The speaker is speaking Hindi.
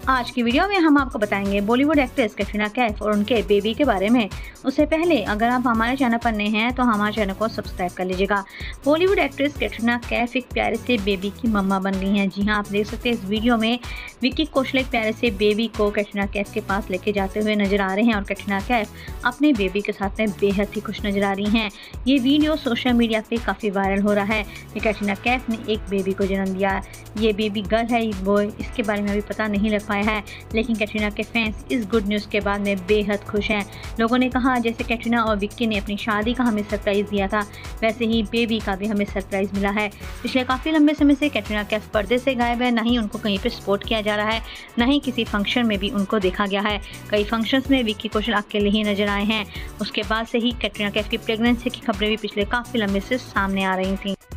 आज की वीडियो में हम आपको बताएंगे बॉलीवुड एक्ट्रेस कैटरीना कैफ और उनके बेबी के बारे में। उससे पहले अगर आप हमारे चैनल पर नए हैं तो हमारे चैनल को सब्सक्राइब कर लीजिएगा। बॉलीवुड एक्ट्रेस कैटरीना कैफ एक प्यारे से बेबी की मम्मा बन गई हैं। जी हां, आप देख सकते हैं इस वीडियो में विक्की कौशल एक प्यारे से बेबी को कैटरीना कैफ के पास लेके जाते हुए नजर आ रहे हैं और कैटरीना कैफ अपने बेबी के साथ में बेहद ही खुश नजर आ रही हैं। ये वीडियो सोशल मीडिया पे काफ़ी वायरल हो रहा है कि कैटरीना कैफ ने एक बेबी को जन्म दिया। ये बेबी गर्ल है या बॉय, इसके बारे में अभी पता नहीं लग पाया है, लेकिन कैटरीना के फैंस इस गुड न्यूज़ के बाद में बेहद खुश हैं। लोगों ने कहा जैसे कैटरीना और विक्की ने अपनी शादी का हमें सरप्राइज़ दिया था, वैसे ही बेबी का भी हमें सरप्राइज़ मिला है। पिछले काफ़ी लंबे समय से कैटरीना कैफ पर्दे से गायब है, ना ही उनको कहीं पे सपोर्ट किया जा रहा है, ना ही किसी फंक्शन में भी उनको देखा गया है। कई फंक्शंस में विक्की कौशल अकेले ही नजर आए हैं। उसके बाद से ही कैटरीना कैफ की प्रेगनेंसी की खबरें भी पिछले काफ़ी लंबे से सामने आ रही थी।